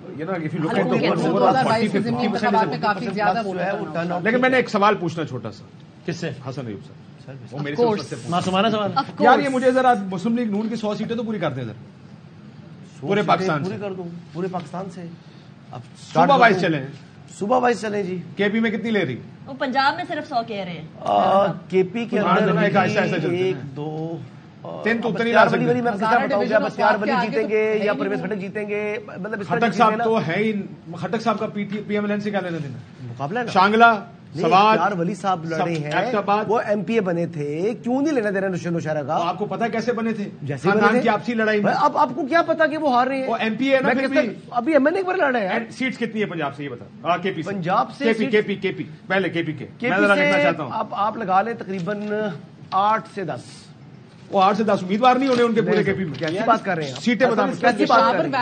Speaker 3: لیکن میں نے ایک سوال پوچھنا چھوٹا سا.
Speaker 6: کس سے؟
Speaker 3: حسن ایوب صاحب. وہ میرے سے
Speaker 6: معصومانہ سوال.
Speaker 3: یار یہ مجھے ذرا مسلم لیگ نون کی 100 سیٹیں تو پوری کر دیں ذرا پورے پاکستان سے.
Speaker 2: کر دوں پورے پاکستان سے.
Speaker 3: صوبہ وائز چلیں،
Speaker 2: صوبہ وائز چلیں جی.
Speaker 3: کے پی میں کتنی لے رہی؟
Speaker 8: وہ پنجاب میں صرف 100 کہہ رہے ہیں.
Speaker 2: کے پی کے اندر 1 2
Speaker 3: 3 تو اتنی لا سکتے.
Speaker 2: میں بتاؤں گا بختیار ولی جیتیں گے یا پرویز خٹک جیتیں گے. مطلب
Speaker 3: خٹک صاحب تو ہے ہی، خٹک صاحب کا پی ایم ایل این سے کیا لینا دینا؟
Speaker 2: مقابلہ
Speaker 3: شانگلہ سوات
Speaker 2: ولی صاحب لڑے ہیں، وہ ایم پی اے بنے تھے، کیوں نہیں لینا دینا نوشہرہ کا؟
Speaker 3: آپ کو پتا کیسے بنے تھے؟
Speaker 2: جیسے
Speaker 3: خاندان کی آپسی لڑائی میں.
Speaker 2: اب آپ کو کیا پتا کہ وہ ہار رہے ہیں؟
Speaker 3: وہ ایم پی اے نا،
Speaker 2: ابھی ایم این اے پر لڑ رہے ہیں.
Speaker 3: سیٹس کتنی ہے پنجاب سے یہ بتا؟ کے پی
Speaker 2: پنجاب سے
Speaker 3: کے پی پہلے کے پی کے میں ذرا دیکھنا چاہتا ہوں.
Speaker 2: آپ لگا لیں تقریباً 8 سے 10.
Speaker 3: وہ 8 سے 10 امیدوار نہیں ہونے ان کے پورے کے پی میں.
Speaker 2: کیسی بات کر رہے ہیں؟
Speaker 3: سیٹیں بتا
Speaker 2: کیسی بات کر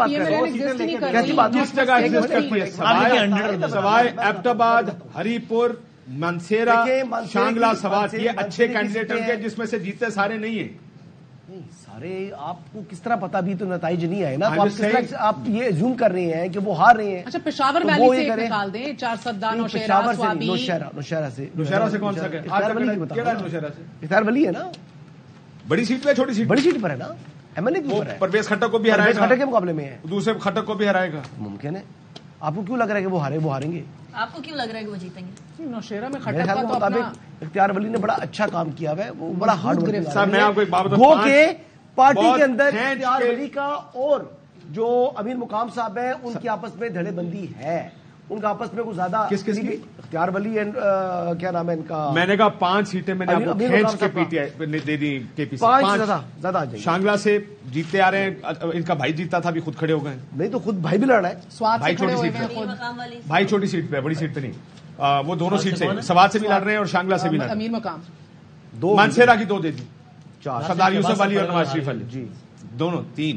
Speaker 2: رہے ہیں؟
Speaker 3: سوائے ایبٹ آباد، ہری پور، منسیرا، شانگلہ، سوات، یہ اچھے کینڈیڈیٹ ہیں جس میں سے جیتے سارے نہیں ہیں.
Speaker 2: سارے آپ کو کس طرح پتا بھی تو نتائج نہیں آئے نا، آپ یہ زوم کر رہے ہیں کہ وہ ہار رہے ہیں.
Speaker 5: اچھا پشاور ویلی سے نکال دیں 410
Speaker 2: نوشہرہ سے.
Speaker 3: نوشہرہ سے کون سا ہے؟
Speaker 2: اختیار ولی ہے نا.
Speaker 3: بڑی سیٹ پہ چھوٹی سیٹ؟
Speaker 2: بڑی سیٹ پر ہے نا، ایم این اے پر ہے.
Speaker 3: پرویز خٹک کو بھی ہرائے گا،
Speaker 2: خٹک کے مقابلے میں ہے.
Speaker 3: دوسرے خٹک کو بھی ہرائے گا.
Speaker 2: ممکن ہے. آپ کو کیوں لگ رہا ہے کہ وہ ہاریں گے؟
Speaker 8: آپ کو کیوں لگ رہا ہے کہ وہ جیتیں گے؟
Speaker 5: نوشہرہ میں
Speaker 2: میرے خیال کے مطابق اختیار ولی نے بڑا اچھا کام کیا ہے، وہ بڑا ہارڈ ورک.
Speaker 3: صاحب میں آپ کو ایک بات بتاؤں،
Speaker 2: وہ کہ پارٹی کے اندر اختیار ولی کا اور جو امیر مقام صاحب ہیں ان کی آپس میں دھڑے بندی ہے. ان کا آپس میں کچھ زیادہ
Speaker 3: کس کی؟
Speaker 2: اختیار ولی اینڈ کیا نام ہے ان کا؟
Speaker 3: میں نے کہا 5 سیٹیں میں نے آپ کو کھینچ کے پی ٹی آئی دے دی. کے پی
Speaker 2: 5 زیادہ آ جائیں.
Speaker 3: شانگلہ سے جیتتے آ رہے ہیں، ان کا بھائی جیتا تھا، ابھی خود کھڑے ہو گئے.
Speaker 2: نہیں تو خود بھائی بھی لڑ رہا ہے.
Speaker 3: بھائی چھوٹی سیٹ پہ، بھائی چھوٹی سیٹ پہ، بڑی سیٹ پہ نہیں. وہ دونوں سیٹ سے سوات سے بھی لڑ رہے ہیں اور شانگلہ سے بھی لڑ رہے ہیں.
Speaker 5: امیر مقام
Speaker 2: 2
Speaker 3: منسیرا کی 2 دے دی،
Speaker 2: 4
Speaker 3: سردار یوسف علی اور نواز شریف علی.
Speaker 2: جی
Speaker 3: دونوں 3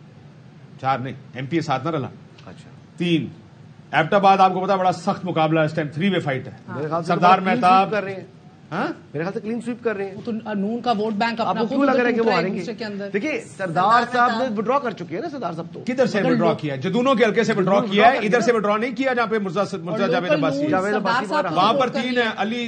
Speaker 3: 4 نہیں، ایم پی اے ساتھ نہ رلا.
Speaker 2: اچھا
Speaker 3: 3 ایبٹ آباد آپ کو پتا بڑا سخت مقابلہ اس ٹائم 3 وے فائٹ ہے. سردار مہتاب
Speaker 2: کر رہے ہیں، میرے خیال سے کلین سویپ کر رہے ہیں.
Speaker 5: تو نون کا ووٹ بینک
Speaker 2: آپ کو کیوں لگ رہا ہے کہ وہ ہاریں گے؟ دیکھیے سردار صاحب نے وڈرا کر چکے ہیں نا. سردار صاحب تو
Speaker 3: کدھر سے وڈرا کیا؟ جدونوں کے حلقے سے وڈرا کیا ہے، ادھر سے وڈرا نہیں کیا جہاں پہ مرزا جاوید عباسی. وہاں پر 3 ہے. علی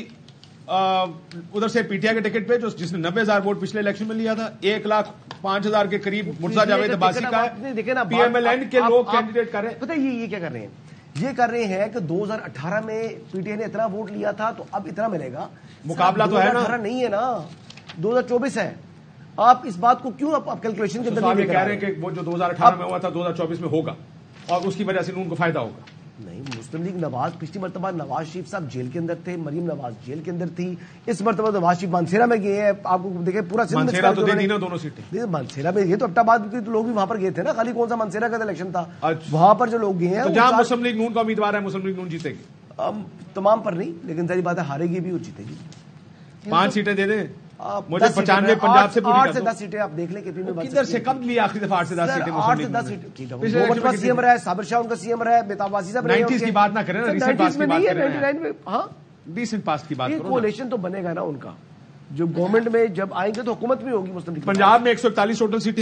Speaker 3: ادھر سے پی ٹی آئی کے ٹکٹ پہ جس نے 90,000 ووٹ پچھلے الیکشن میں لیا تھا، 1,05,000 کے قریب مرزا جاوید عباسی کا ہے. پی ایم ایل این کے لوگ کینڈیڈیٹ کر رہے ہیں.
Speaker 2: پتہ ہے یہ کیا کر رہے ہیں؟ یہ کر رہے ہیں کہ 2018 میں پی ٹی آئی نے اتنا ووٹ لیا تھا تو اب اتنا ملے گا.
Speaker 3: مقابلہ تو ہے نا،
Speaker 2: 2018 نہیں ہے نا، 2024 ہے. آپ اس بات کو کیوں اب کیلکولیشن کے اندر
Speaker 3: کہہ رہے ہیں کہ وہ جو 2018 میں ہوا تھا 2024 میں ہوگا اور اس کی وجہ سے ان کو فائدہ ہوگا؟
Speaker 2: نہیں، مسلم لیگ نواز پچھلی مرتبہ نواز شریف صاحب جیل کے اندر تھے، مریم نواز جیل کے اندر تھی. اس مرتبہ نواز شریف مانسیرا میں گئے ہیں. آپ کو دیکھیں پورا
Speaker 3: مانسیرا تو دے دی نا دونوں سیٹیں.
Speaker 2: مانسیرا میں یہ تو ایبٹ آباد کے لوگ بھی وہاں پر گئے تھے نا، خالی کون سا مانسیرا کا الیکشن تھا. وہاں پر جو لوگ گئے ہیں
Speaker 3: جہاں مسلم لیگ نون کا امیدوار ہے، مسلم لیگ نون جیتے گی.
Speaker 2: تمام پر نہیں، لیکن ظاہر بات ہے ہارے گی بھی اور جیتے گی.
Speaker 3: 5 سیٹیں دے دیں مجھے. 95 پنجاب سے
Speaker 2: 8 سے 10 سیٹیں آپ دیکھ لیں کتنی میں.
Speaker 3: کدھر سے کب لیا آخری دفعہ 8 سے 10 سیٹیں؟
Speaker 2: 8 سے 10 سیٹیں سی ایم رہا ہے، صابر شاہ ان کا سی ایم رہا ہے، مہتاب عباسی صاحب رہے.
Speaker 3: 90s کی بات نہ کریں نا، ریسنٹ پاس کی بات کریں.
Speaker 2: 99 میں ہاں
Speaker 3: ریسنٹ پاس کی بات کرو.
Speaker 2: کولیشن تو بنے گا نا ان کا، جو گورنمنٹ میں جب آئیں گے تو حکومت بھی ہوگی مسلم لیگ.
Speaker 3: پنجاب میں 141 ٹوٹل سیٹیں،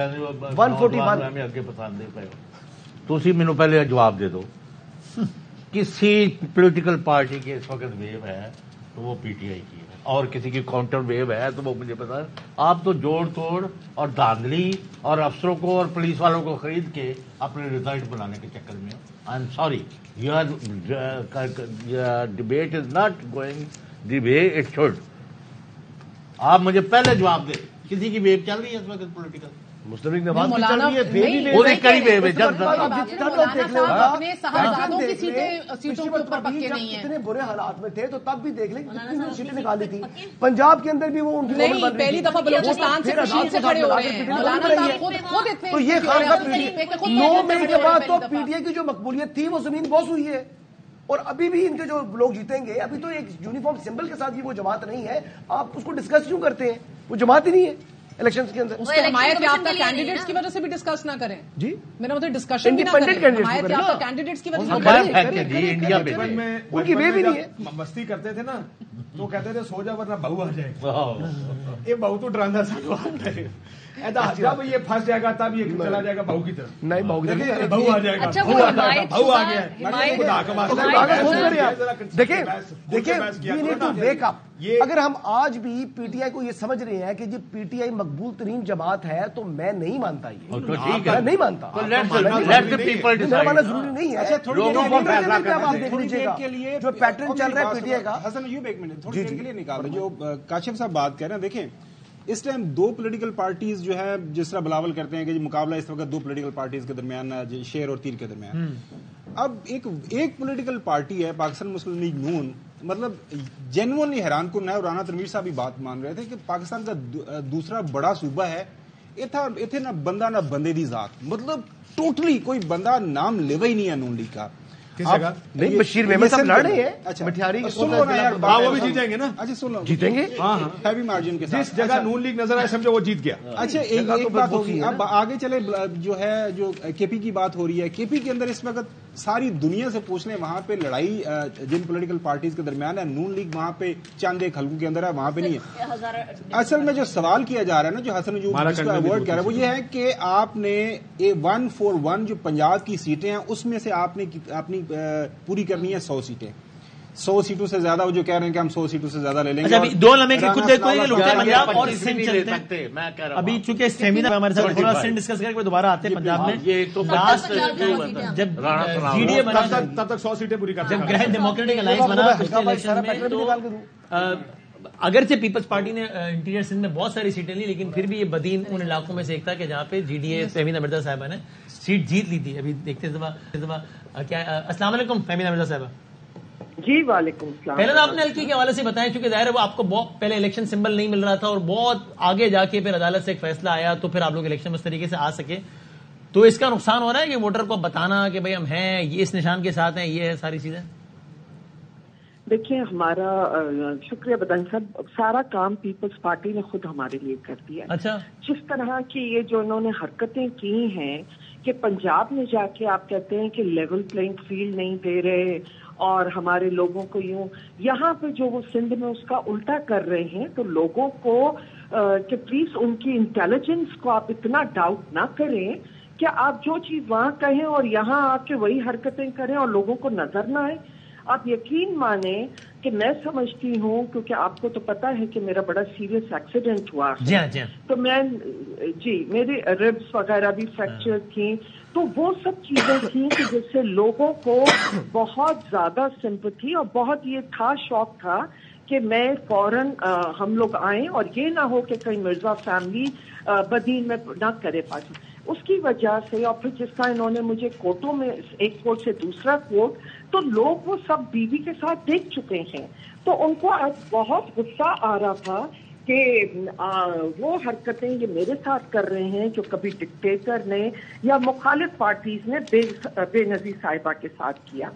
Speaker 2: 141
Speaker 9: تھی مینوں پہلے جواب دے دو کسی پولیٹیکل پارٹی کے اس وقت ویو ہے تو وہ پی ٹی آئی کی ہے، اور کسی کی کاؤنٹر ویو ہے تو وہ مجھے پتا ہے. آپ تو جوڑ توڑ اور دھاندلی اور افسروں کو اور پولیس والوں کو خرید کے اپنے ریزلٹ بنانے کے چکر میں. I am sorry, your debate is not going the way it should. آپ مجھے پہلے جواب دیں، کسی کی ویو چل رہی ہے اس وقت پولیٹیکل؟
Speaker 2: مسلم لیگ نواز کی چل رہی ہے،
Speaker 5: اپنے صاحبزادوں کی سیٹوں کے اوپر پکے نہیں ہیں.
Speaker 2: اتنے برے حالات میں تھے تو تب بھی دیکھ لیں کتنی سیٹیں نکالی تھی. پنجاب کے اندر بھی وہ ان کی
Speaker 5: پہلی دفعہ بلوچستان سے کشید سے کھڑے ہوئے ہیں.
Speaker 2: تو یہ خان کا 9 مئی کے بعد تو پی ٹی آئی کی جو مقبولیت تھی وہ زمین بوس ہوئی ہے. اور ابھی بھی ان کے جو لوگ جیتیں گے، ابھی تو ایک یونیفارم سمبل کے ساتھ ہی وہ جماعت نہیں ہے. آپ اس کو ڈسکس کیوں کرتے ہیں؟ وہ جماعت ہی نہیں ہے الیکشن کے اندر.
Speaker 5: اس کے حمایت یافتہ کینڈیڈیٹس کی وجہ سے بھی ڈسکس نہ کریں.
Speaker 2: جی
Speaker 5: میرا مطلب ڈسکشن بھی نہ کریں، حمایت یافتہ کینڈیڈیٹس کی وجہ سے
Speaker 9: انڈیا میں
Speaker 2: ان کی وے بھی نہیں ہے.
Speaker 3: مستی کرتے تھے نا تو کہتے تھے سو جا ورنہ بہو آ جائے. یہ بہو تو ڈراندہ سا ہے، جب یہ پھنس جائے گا تب یہ چلا جائے گا بہو کی طرف.
Speaker 2: نہیں بہو کی طرف
Speaker 3: بہو آ جائے گا، بہو آ گیا.
Speaker 2: دیکھیں اگر ہم آج بھی پی ٹی آئی کو یہ سمجھ رہے ہیں کہ جی پی ٹی آئی مقبول ترین جماعت ہے تو میں نہیں مانتا، یہ نہیں مانتا. میرا ماننا ضروری نہیں ہے. دیکھ لیجیے گا جو پیٹرن چل رہا ہے پی ٹی آئی کا.
Speaker 4: حسن ایوب ایک منٹ تھوڑی دیر کے لیے نکال جو کاشف صاحب بات کہہ رہے ہیں. دیکھیں اس ٹائم 2 پولیٹیکل پارٹیز جو ہے جس طرح بلاول کرتے ہیں کہ مقابلہ اس وقت 2 پولیٹیکل پارٹیز کے درمیان شیر اور تیر کے درمیان. اب ایک پولیٹیکل پارٹی ہے پاکستان مسلم لیگ نون، مطلب جینوئنلی حیران کن ہے. اور رانا تنویر صاحب بھی بات مان رہے تھے کہ پاکستان کا دوسرا بڑا صوبہ ہے. اتنے نہ بندہ نہ بندے دی ذات، مطلب ٹوٹلی کوئی بندہ نام لیوا ہی نہیں ہے نون لیگ کا.
Speaker 2: نہیں بشیر محمد صاحب لڑ رہے ہیں مٹھیاری،
Speaker 3: وہ بھی جیتیں گے نا.
Speaker 4: اچھا سن لو،
Speaker 2: جیتیں گے
Speaker 4: ہیوی مارجن کے ساتھ.
Speaker 3: جس جگہ نون لیگ نظر آئے سمجھو وہ جیت گیا.
Speaker 4: اچھا ایک بات ہوگی. اب آگے چلے جو ہے جو کے پی کی بات ہو رہی ہے. کے پی کے اندر اس وقت ساری دنیا سے پوچھ لیں وہاں پہ لڑائی جن پولیٹیکل پارٹیز کے درمیان ہے. نون لیگ وہاں پہ چند ایک حلقوں کے اندر ہے، وہاں پہ نہیں ہے. اصل میں جو سوال کیا جا رہا ہے نا جو حسن جس کا ایوارڈ کہہ رہا ہے وہ یہ ہے کہ آپ نے 141 جو پنجاب کی سیٹیں ہیں اس میں سے آپ نے اپنی پوری کرنی ہے 100 سیٹیں. 100 سیٹوں سے زیادہ وہ جو کہہ رہے ہیں کہ ہم 100 سیٹوں سے زیادہ لے لیں گے.
Speaker 6: 2 لمحے کی کچھ دیر پنجاب اور سندھ چلتے ہیں. ابھی چونکہ سیمینار ہمارے ساتھ تھوڑا سندھ ڈسکس کر کے دوبارہ آتے ہیں پنجاب میں.
Speaker 9: یہ تو
Speaker 6: لاسٹ جب جی ڈی اے بنا
Speaker 3: تب تک 100 سیٹیں پوری کرتے ہیں.
Speaker 6: جب گریڈ ڈیموکریٹک الائنس بنا پچھلے الیکشن میں تو اگرچہ پیپلز پارٹی نے انٹیریئر سندھ میں بہت ساری سیٹیں لی لیکن پھر بھی یہ بدین ان علاقوں میں سے ایک تھا کہ جہاں پہ G D A Fahmida Mirza صاحبہ نے سیٹ جیت لی تھی. ابھی دیکھتے کیا. السلام علیکم فہمیدہ مرزا صاحبہ.
Speaker 11: جی وعلیکم السلام.
Speaker 6: پہلے آپ نے ہلکی کے حوالے سے بتایا چونکہ ظاہر ہے وہ آپ کو بہت پہلے الیکشن سمبل نہیں مل رہا تھا اور بہت آگے جا کے پھر عدالت سے ایک فیصلہ آیا تو پھر آپ لوگ الیکشن میں اس طریقے سے آ سکے. تو اس کا نقصان ہو رہا ہے کہ ووٹر کو بتانا کہ بھائی ہم ہیں یہ اس نشان کے ساتھ ہیں، یہ ہے ساری چیزیں.
Speaker 11: دیکھیے ہمارا شکریہ بدن صاحب، سارا کام پیپلز پارٹی نے خود ہمارے لیے کر دیا.
Speaker 6: اچھا
Speaker 11: جس طرح کی یہ جو انہوں نے حرکتیں کی ہیں کہ پنجاب میں جا کے آپ کہتے ہیں کہ لیول پلینگ فیلڈ نہیں دے رہے اور ہمارے لوگوں کو یوں، یہاں پہ جو وہ سندھ میں اس کا الٹا کر رہے ہیں تو لوگوں کو کہ پلیز ان کی انٹیلیجنس کو آپ اتنا ڈاؤٹ نہ کریں کہ آپ جو چیز وہاں کہیں اور یہاں آ کے وہی حرکتیں کریں اور لوگوں کو نظر نہ آئے. آپ یقین مانیں کہ میں سمجھتی ہوں کیونکہ آپ کو تو پتا ہے کہ میرا بڑا سیریس ایکسیڈنٹ ہوا تو میں میری ریبس وغیرہ بھی فریکچر تھیں تو وہ سب چیزیں تھیں کہ جس سے لوگوں کو بہت زیادہ سمپتھی اور بہت یہ تھا شوق تھا کہ میں فوراً ہم لوگ آئیں اور یہ نہ ہو کہ کہیں مرزا فیملی بدین میں نہ کرے پاتی. اس کی وجہ سے اور پھر جس کا انہوں نے مجھے کوٹوں میں ایک کوٹ سے دوسرا کوٹ تو لوگ وہ سب بیوی کے ساتھ دیکھ چکے ہیں تو ان کو آج بہت غصہ آ رہا تھا کہ وہ حرکتیں یہ میرے ساتھ کر رہے ہیں جو کبھی ڈکٹیٹر نے یا مخالف پارٹیز نے بے نظیر صاحبہ کے ساتھ کیا.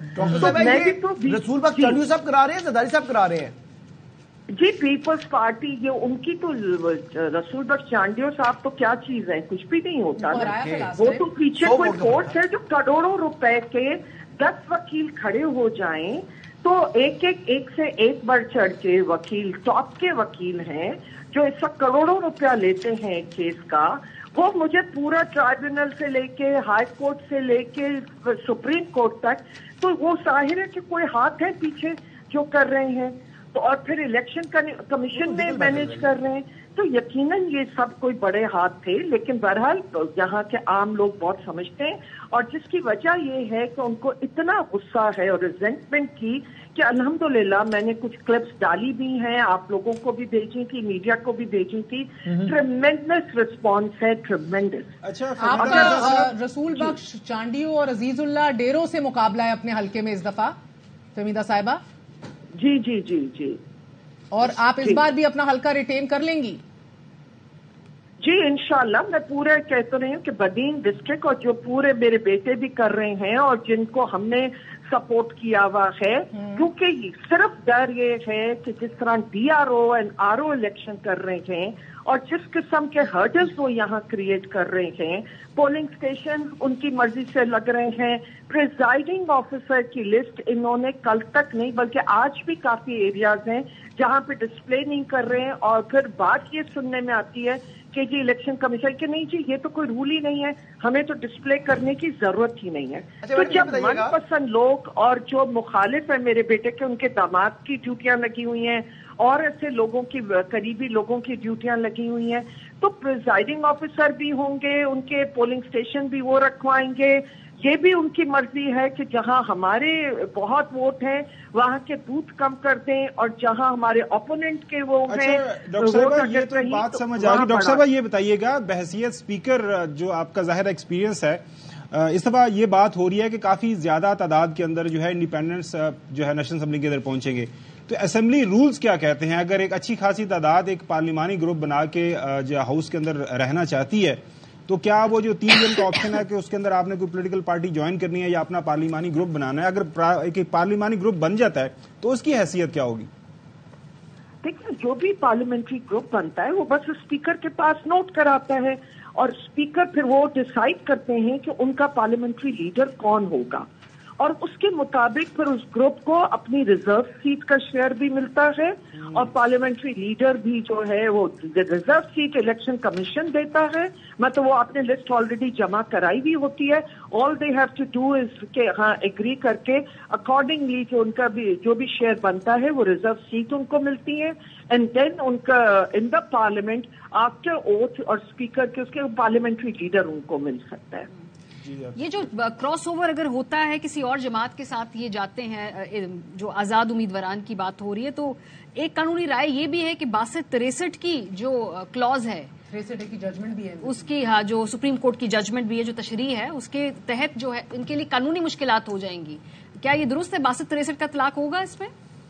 Speaker 2: رسول بخش چانڈیو صاحب کرا رہے ہیں، زرداری صاحب کرا رہے ہیں.
Speaker 11: جی پیپلز پارٹی یہ ان کی تو رسول بخش چانڈیو صاحب تو کیا چیز ہے، کچھ بھی نہیں ہوتا نا. وہ تو پیچھے کوئی کورس ہے جو کروڑوں روپے کے 10 وکیل کھڑے ہو جائیں تو ایک سے ایک بڑھ چڑھ کے وکیل ٹاپ کے وکیل ہیں جو اس وقت کروڑوں روپیہ لیتے ہیں کیس کا वो मुझे पूरा ट्राइब्यूनल से लेके हाई कोर्ट से लेके सुप्रीम कोर्ट तक, तो वो जाहिर है कि कोई हाथ है पीछे जो कर रहे हैं, तो और फिर इलेक्शन कमीशन में मैनेज कर रहे हैं, तो यकीनन ये सब कोई बड़े हाथ थे। लेकिन बहरहाल तो यहाँ के आम लोग बहुत समझते हैं, और जिसकी वजह ये है कि उनको इतना गुस्सा है और रिजेंटमेंट की कि अल्हम्दुलिल्लाह मैंने कुछ क्लिप्स डाली भी हैं, आप लोगों को भी भेजी थी, मीडिया को भी भेजी थी। ट्रेमेंडस रिस्पॉन्स है, ट्रेमेंडस।
Speaker 4: अच्छा,
Speaker 5: आपका रसूल बख्श चांडियो और अजीजुल्लाह डेरो से मुकाबला है अपने हलके में इस दफा, फहमीदा साहिबा?
Speaker 11: जी जी जी जी।
Speaker 5: और आप इस बार भी अपना हलका रिटेन कर लेंगी?
Speaker 11: जी इंशाल्लाह। मैं पूरे कहते रही हूँ कि बदीन डिस्ट्रिक्ट और जो पूरे मेरे बेटे भी कर रहे हैं और जिनको हमने सपोर्ट किया हुआ है, क्योंकि सिर्फ डर ये है कि जिस तरह DRO एंड RO इलेक्शन कर रहे हैं और जिस किस्म के हर्डल्स वो यहाँ क्रिएट कर रहे हैं, पोलिंग स्टेशन उनकी मर्जी से लग रहे हैं, प्रिजाइडिंग ऑफिसर की लिस्ट इन्होंने कल तक नहीं बल्कि आज भी काफी एरियाज हैं जहाँ पे डिस्प्ले नहीं कर रहे हैं, और फिर बात ये सुनने में आती है कि जी इलेक्शन कमीशन के नहीं जी ये तो कोई रूल ही नहीं है, हमें तो डिस्प्ले करने की जरूरत ही नहीं है। तो जब मनपसंद लोग और जो मुखालिफ है मेरे बेटे के, उनके दामाद की ड्यूटियां लगी हुई हैं और ऐसे लोगों की करीबी लोगों की ड्यूटियां लगी हुई हैं, तो प्रिजाइडिंग ऑफिसर भी होंगे, उनके पोलिंग स्टेशन भी वो रखवाएंगे। ये भी उनकी मर्जी है कि जहां हमारे बहुत वोट हैं वहां के बूथ कम कर दें, और जहां हमारे ओपोनेंट के वो हैं।
Speaker 4: डॉक्टर साहबा ये तो बात समझ आ गई। डॉक्टर साहबा ये बताइएगा, बहसियत स्पीकर जो आपका ज़ाहिर एक्सपीरियंस है, इस दफा ये बात हो रही है कि काफी ज्यादा तादाद के अंदर जो है इंडिपेंडेंट्स जो है नेशनल असेंबली के अंदर पहुंचेंगे, तो असेंबली रूल्स क्या कहते हैं? अगर एक अच्छी खासी तादाद एक पार्लिमानी ग्रुप बना के जो हाउस के अंदर रहना चाहती है, तो क्या वो जो 3 दिन का ऑप्शन है कि उसके अंदर आपने कोई पॉलिटिकल पार्टी ज्वाइन करनी है या अपना पार्लिमानी ग्रुप बनाना है, अगर एक पार्लिमानी ग्रुप बन जाता है तो उसकी हैसियत क्या होगी?
Speaker 11: देखिए, जो भी पार्लियामेंट्री ग्रुप बनता है वो बस स्पीकर के पास नोट कराता है, और स्पीकर फिर वो डिसाइड करते हैं कि उनका पार्लियामेंट्री लीडर कौन होगा, और उसके मुताबिक फिर उस ग्रुप को अपनी रिजर्व सीट का शेयर भी मिलता है, और पार्लियामेंट्री लीडर भी जो है वो रिजर्व सीट इलेक्शन कमीशन देता है। मतलब वो आपने लिस्ट ऑलरेडी जमा कराई भी होती है, all they have to do is के हाँ एग्री करके अकॉर्डिंगली जो उनका भी जो भी शेयर बनता है वो रिजर्व सीट उनको मिलती है, एंड देन उनका in the parliament after oath और स्पीकर के उसके पार्लियामेंट्री लीडर उनको मिल सकता है।
Speaker 1: ये जो क्रॉस ओवर अगर होता है किसी और जमात के साथ ये जाते हैं, जो आजाद उम्मीदवारान की बात हो रही है, तो एक कानूनी राय ये भी है कि 62-63 की जो क्लॉज है,
Speaker 5: 63 की जजमेंट भी है
Speaker 1: उसकी, हाँ जो सुप्रीम कोर्ट की जजमेंट भी है, जो तशरीह है उसके तहत जो है इनके लिए कानूनी मुश्किलात हो जाएंगी। क्या ये दुरुस्त है? 62-63 का तलाक होगा इसमें?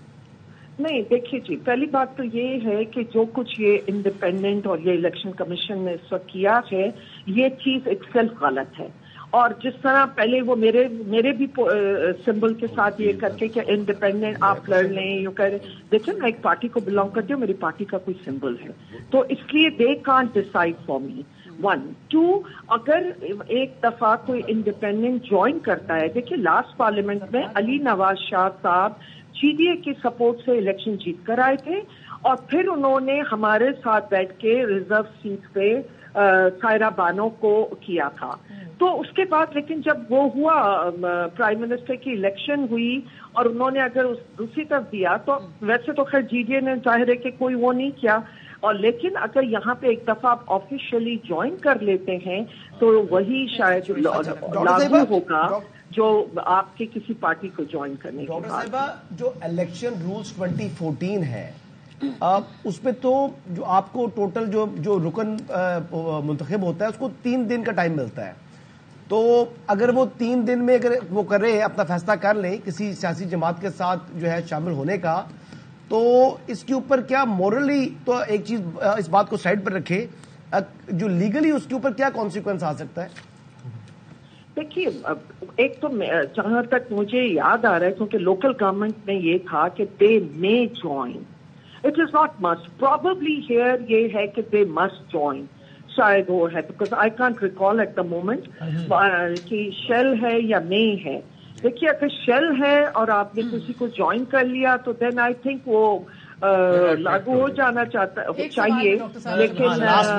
Speaker 11: नहीं, देखिए जी, पहली बात तो ये है कि जो कुछ ये इंडिपेंडेंट और ये इलेक्शन कमीशन ने इस वक्त किया है, ये चीज इटसेल्फ गलत है। और जिस तरह पहले वो मेरे भी सिंबल के साथ ये करके कि इंडिपेंडेंट आप लड़ लें, यू कह रहे, देखिए मैं एक पार्टी को बिलोंग करती हूँ, मेरी पार्टी का कोई सिंबल है, तो इसलिए they can't decide for me. 1, 2, अगर एक दफा कोई इंडिपेंडेंट ज्वाइन करता है, देखिए लास्ट पार्लियामेंट में अली नवाज शाह साहब GDA की सपोर्ट से इलेक्शन जीत कर आए थे, और फिर उन्होंने हमारे साथ बैठ के रिजर्व सीट पे सायरा बानो को किया था। तो उसके बाद लेकिन जब वो हुआ, प्राइम मिनिस्टर की इलेक्शन हुई और उन्होंने अगर उस दूसरी तरफ दिया, तो वैसे तो खैर GDA ने जाहिर है कि कोई वो नहीं किया, और लेकिन अगर यहाँ पे एक दफा आप ऑफिशियली ज्वाइन कर लेते हैं तो वही शायद लागू होगा जो आपके किसी पार्टी को ज्वाइन करने के बाद।
Speaker 2: डॉक्टर साहिबा, जो इलेक्शन रूल्स 2014 है, उसमें तो जो आपको टोटल जो रुकन मुंतखब होता है उसको 3 दिन का टाइम मिलता है, तो अगर वो 3 दिन में अगर वो करे, अपना फैसला कर लें किसी सियासी जमात के साथ जो है शामिल होने का, तो इसके ऊपर क्या मोरली, तो एक चीज इस बात को साइड पर रखे, जो लीगली उसके ऊपर क्या कॉन्सिक्वेंस आ सकता है?
Speaker 11: देखिए, एक तो जहां तक मुझे याद आ रहा है, क्योंकि लोकल गवर्नमेंट में ये था कि they may join, it is not must, probably here ये है कि दे मस्ट ज्वाइन, शायद वो है, because I can't recall at the moment कि शेल है या मे है। देखिए, अगर शेल है और आपने किसी को ज्वाइन कर लिया तो देन आई थिंक वो लागू हो जाना चाहिए, लेकिन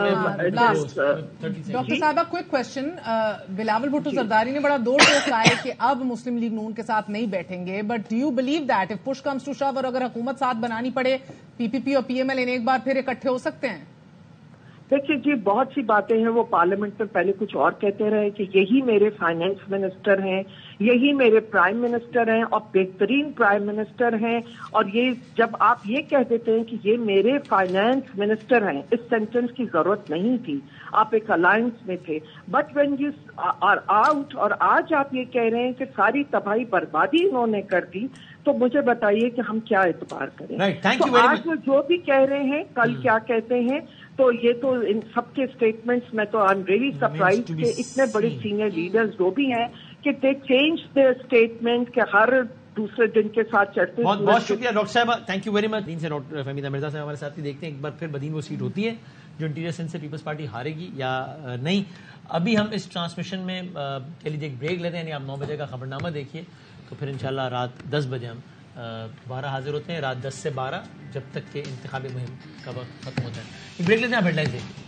Speaker 5: डॉक्टर साहबा क्विक क्वेश्चन, बिलावल भुट्टो जरदारी ने बड़ा दो टोक लाया कि अब मुस्लिम लीग नून के साथ नहीं बैठेंगे, but do you believe that if push comes to shove और अगर हुकूमत साथ बनानी पड़े पीपीपी और पीएमएल एक बार फिर इकट्ठे हो सकते हैं?
Speaker 11: देखिए जी, बहुत सी बातें हैं। वो पार्लियामेंट में पहले कुछ और कहते रहे कि यही मेरे फाइनेंस मिनिस्टर हैं, यही मेरे प्राइम मिनिस्टर हैं और बेहतरीन प्राइम मिनिस्टर हैं, और ये जब आप ये कह देते हैं कि ये मेरे फाइनेंस मिनिस्टर हैं, इस सेंटेंस की जरूरत नहीं थी। आप एक अलायंस में थे, but when you are out और आज आप ये कह रहे हैं कि सारी तबाही बर्बादी इन्होंने कर दी, तो मुझे बताइए कि हम क्या एतबार करें।
Speaker 6: तो
Speaker 11: आज वो जो भी कह रहे हैं, कल क्या कहते हैं, तो ये तो इन सबके स्टेटमेंट्स में तो आई एम रियली सरप्राइज कि इतने बड़े सीनियर लीडर्स जो भी हैं कि दे चेंज देयर स्टेटमेंट के हर दूसरे दिन के साथ चढ़ते।
Speaker 6: बहुत बहुत शुक्रिया डॉक्टर साहब, थैंक यू वेरी मच। दिन से डॉक्टर फहमीदा मिर्जा साहब हमारे साथ ही, देखते हैं एक बार फिर बदीन वो सीट होती है जो इंटीरियर सिंध से पीपल्स पार्टी हारेगी या नहीं। अभी हम इस ट्रांसमिशन में कह लीजिए एक ब्रेक लेते हैं, यानी आप 9 बजे का खबरनामा देखिए, तो फिर इंशाल्लाह रात 10 बजे हम दोबारा हाजिर होते हैं, रात 10 से 12, जब तक के इंतखाबी मुहिम का वक्त खत्म होता है। एक ब्रेक लेते हैं, आप हेडलाइंस देखिए।